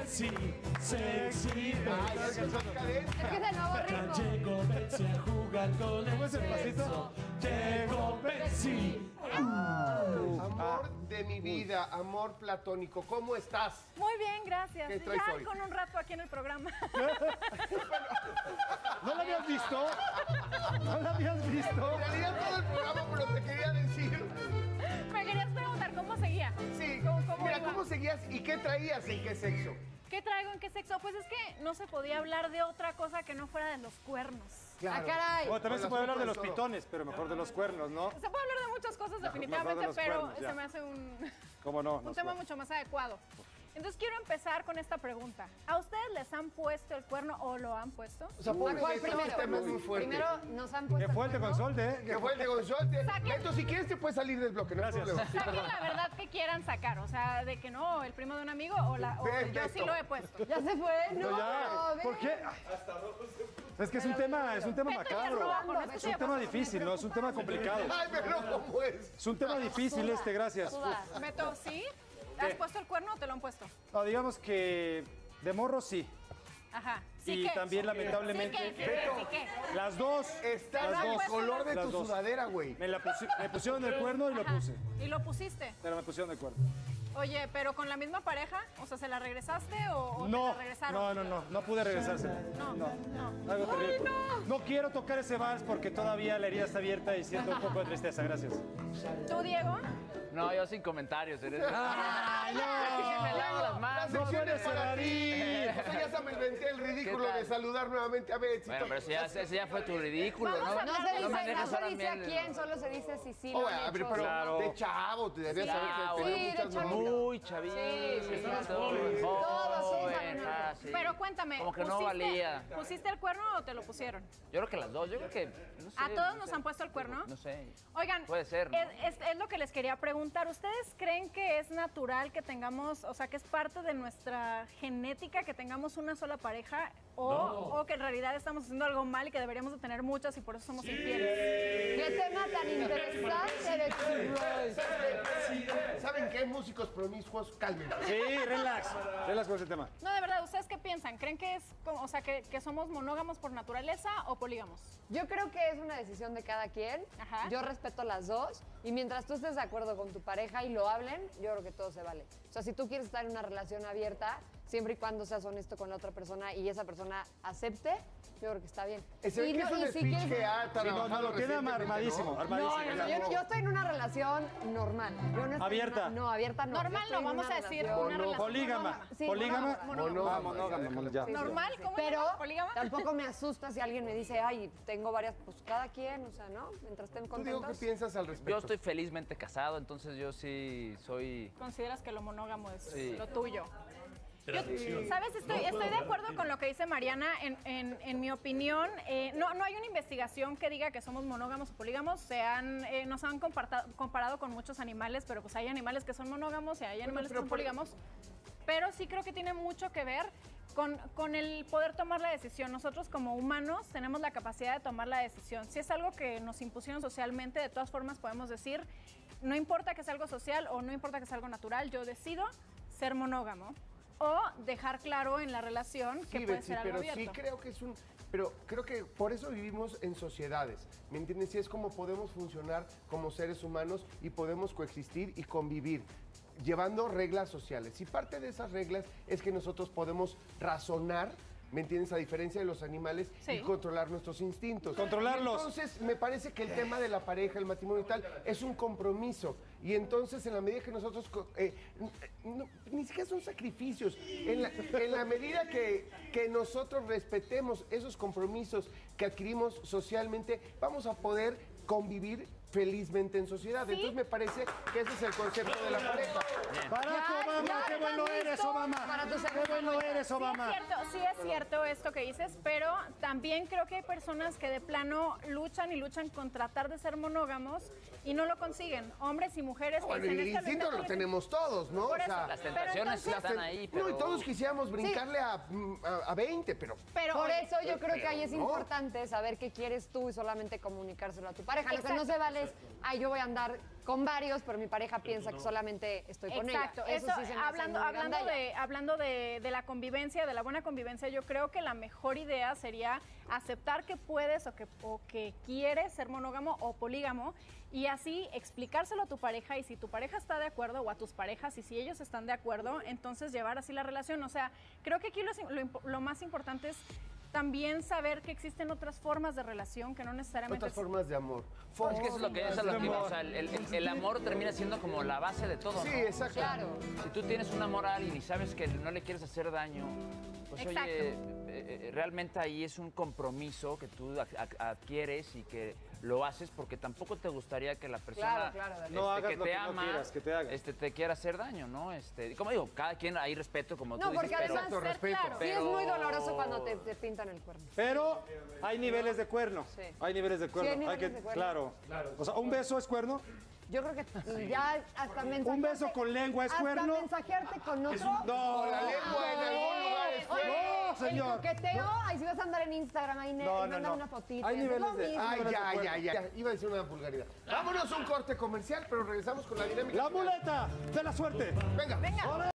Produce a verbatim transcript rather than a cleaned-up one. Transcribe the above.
Betsy, sexy Ay, es que Betsy. son cadencias. Es que es de nuevo ritmo. Llegó Betsy a jugar con el ¿Cómo es el sexo. pasito? Llegó Betsy. Amor de mi vida, amor platónico, ¿cómo estás? Muy bien, gracias. ¿Qué traes Ya hoy? con un rato aquí en el programa. ¿No lo habías visto? ¿No lo habías visto? En realidad todo el programa, pero te quería decir. Me querías preguntar cómo seguía. Sí, ¿Cómo, cómo mira, iba? ¿cómo seguías y qué traías en qué sexo? ¿Qué traigo? ¿En qué sexo? Pues es que no se podía hablar de otra cosa que no fuera de los cuernos. ¡Ah, caray! Bueno, también Con se las puede hablar de los frutas y todo. pitones, pero mejor de los cuernos, ¿no? Se puede hablar de muchas cosas mejor definitivamente, de los pero cuernos, ya. se me hace un, ¿Cómo no? un Nos tema va. mucho más adecuado. Entonces quiero empezar con esta pregunta. ¿A ustedes les han puesto el cuerno o lo han puesto? O sea, pobre ¿Cuál Beto, primero? este tema es muy fuerte. Primero nos han puesto. Que fue el de cuerno. Consolte, ¿eh? Que fue el de Gonzolte. Saquen. Beto, si quieres te puedes salir del bloque, no hay Gracias. problema. Saquen la verdad que quieran sacar, o sea, de que no, el primo de un amigo o, la, o Ven, yo Beto. sí lo he puesto. Ya se fue. No, No, ya. ven. ¿Por qué? Es que es un tema, es un tema Beto ya es macabro. rojo, no es que Es sea un tema rojo. difícil, ¿no? Es un tema complicado. Ay, pero ¿cómo es? Es un tema difícil este, gracias. Suda. Beto, ¿sí? ¿Has puesto el cuerno o te lo han puesto? No, digamos que de morro sí. Ajá. ¿Sí Y qué? también, ¿Sí lamentablemente, qué? ¿Sí qué? ¿Sí qué? Las dos. Está las en el dos. color de Las tu dos. sudadera, güey. Me, la pusi- me pusieron el cuerno y lo Ajá. puse. ¿Y lo pusiste? Pero me pusieron el cuerno. Oye, ¿pero con la misma pareja? O sea, ¿se la regresaste o, o te No, la regresaron? no, no, no, no pude regresarse. No, no. Algo terrible. No quiero tocar ese vals porque todavía la herida está abierta y siento un poco de tristeza. Gracias. ¿Tú, Diego? No, yo sin comentarios. Eres... ¡Ay, Aquí sí me lavo las La manos. sección es para ti. Evadí. O sea, ya se me inventé el ridículo ¿Qué tal? de saludar nuevamente a Betsy. Bueno, pero ese ya, ese ya fue tu ridículo, Vamos ¿no? a No hablar se de- dice, me dejes no se ahora dice a miel. quién, solo se dice si sí Oh, lo a han ver, hecho. pero Claro. de chavo, te debías Sí, saber ah, que tenía sí, de muchas chavito. novias. Muy chavito. Sí, sí, sí. Joven, Todos sí joven, saben ah, algo. sí. Pero cuéntame, Como que no ¿pusiste- valía. ¿pusiste el cuerno o te lo pusieron? Yo creo que las dos, yo creo que... No sé, ¿A todos no nos sé. han puesto el cuerno? No sé. Oigan, Puede ser, ¿no? es, es- es lo que les quería preguntar. ¿Ustedes creen que es natural que tengamos, o sea, que es parte de nuestra genética que tengamos una sola pareja? O, o que en realidad estamos haciendo algo mal y que deberíamos de tener muchas y por eso somos infieles. Qué tema tan interesante de Royce. ¿Saben qué? Músicos promiscuos, cálmense. Sí, relax. Relax con ese tema. No, de verdad, ¿ustedes qué piensan? ¿Creen que es, como- o sea, que, que somos monógamos por naturaleza o polígamos? Yo creo que es una decisión de cada quien. Ajá. Yo respeto las dos. Y mientras tú estés de acuerdo con tu pareja y lo hablen, yo creo que todo se vale. O sea, si tú quieres estar en una relación abierta, siempre y cuando seas honesto con la otra persona y esa persona acepte, yo creo que está bien. Se ve Y que no- es un y si speech quieres- que ha Sí, no, trabajado no, lo tiene recientemente, armadísimo, ¿no? armadísimo. No, no, no, yo, no- yo estoy en una relación normal. Yo no estoy Abierta. En una- no, abierta no. Normal Yo estoy no, en vamos una a decir relación- una relación Polígama. monógama. Sí, Polígama. monógama, monógama. Ah, monógama, ya. Sí, ¿Normal? ¿Cómo Pero llamas? ¿Polígama? tampoco me asusta si alguien me dice, ay, tengo varias, pues cada quien, o sea, ¿no? Mientras estén ¿Tú, Diego, qué contentos. piensas al respecto? Yo estoy felizmente casado, entonces yo sí soy... ¿Consideras que lo monógamo es Sí. lo tuyo? Yo, ¿sabes? Estoy, estoy de acuerdo con lo que dice Mariana. En, en- en mi opinión, eh, no, no hay una investigación que diga que somos monógamos o polígamos. Se han, eh, nos han comparta- comparado con muchos animales, pero pues hay animales que son monógamos y hay animales pero que son por- polígamos. Pero sí creo que tiene mucho que ver con, con el poder tomar la decisión. Nosotros como humanos tenemos la capacidad de tomar la decisión. Si es algo que nos impusieron socialmente, de todas formas podemos decir, no importa que sea algo social o no importa que sea algo natural, yo decido ser monógamo. O dejar claro en la relación que Sí, puede Betsy, ser algo pero abierto. sí creo que es un... Pero creo que por eso vivimos en sociedades, ¿me entiendes? Y es como podemos funcionar como seres humanos y podemos coexistir y convivir, llevando reglas sociales. Y parte de esas reglas es que nosotros podemos razonar, ¿me entiendes? A diferencia de los animales, Sí. y controlar nuestros instintos. Controlarlos. Y entonces, me parece que el tema de la pareja, el matrimonio y tal, es un compromiso. Y entonces, en la medida que nosotros... co- eh, n- no, ni siquiera son sacrificios. En la, en la medida que, que nosotros respetemos esos compromisos que adquirimos socialmente, vamos a poder convivir felizmente en sociedad. ¿Sí? Entonces, me parece que ese es el concepto de la pareja. Barack Ya, Obama, ya qué están bueno eres, listos Obama. para tu Qué segunda bueno vuelta. eres, Sí es, Obama. cierto, sí es cierto esto que dices, pero también creo que hay personas que de plano luchan y luchan con tratar de ser monógamos y no lo consiguen. Hombres y mujeres que Bueno, dicen, el "Esta instinto intento, lo tenemos todos, ¿no? Por eso, Las Pero tentaciones entonces- están ahí, pero... No, y todos quisiéramos brincarle a, a, a veinte, pero... Pero, Por oye, eso yo creo que ahí es no. importante saber qué quieres tú y solamente comunicárselo a tu pareja. Lo que no Exacto. se vale es, ay, yo voy a andar con varios, pero mi pareja piensa que solamente estoy con Exacto, ella. eso, sí se me hace hablando, muy hablando, gandalla. de, hablando de, de la convivencia, de la buena convivencia, yo creo que la mejor idea sería aceptar que puedes o que, o que quieres ser monógamo o polígamo y así explicárselo a tu pareja y si tu pareja está de acuerdo o a tus parejas y si ellos están de acuerdo, entonces llevar así la relación. O sea, creo que aquí lo, lo, impo- lo más importante es también saber que existen otras formas de relación que no necesariamente... Otras formas de amor. Es que eso es lo que, eso es lo que iba, o sea, el, el- el amor termina siendo como la base de todo, Sí, ¿no? exacto. Claro. Si tú tienes un amor a alguien y sabes que no le quieres hacer daño, pues Exacto. oye, eh, eh, realmente ahí es un compromiso que tú ad- ad- adquieres y que lo haces porque tampoco te gustaría que la persona Claro, claro, Dani. No hagas que lo te que no ama, quieras que te haga. este, te quiera hacer daño, ¿no? Este, como digo, cada quien hay respeto, como No, tú dices, porque pero, además Exacto, ser respeto. claro. sí es pero- muy doloroso cuando te, te pintan el cuerno. Pero hay niveles de cuerno. Sí. Hay niveles de cuerno. hay niveles que, de cuerno. Claro. O sea, un beso es cuerno. Yo creo que ya hasta mensajearte... Un beso con lengua es hasta cuerno. mensajearte con otro... No. La lengua en algún lugar es Oye, No, señor. El coqueteo, ahí si vas a andar en Instagram, ahí ne- No, no, manda no. una fotita. Hay es niveles lo de- mismo. Ay, no ya, recuerdo. ya, ya. Iba a decir una vulgaridad. Vámonos a un corte comercial, pero regresamos con la dinámica. La final. muleta de la suerte. Venga. Venga.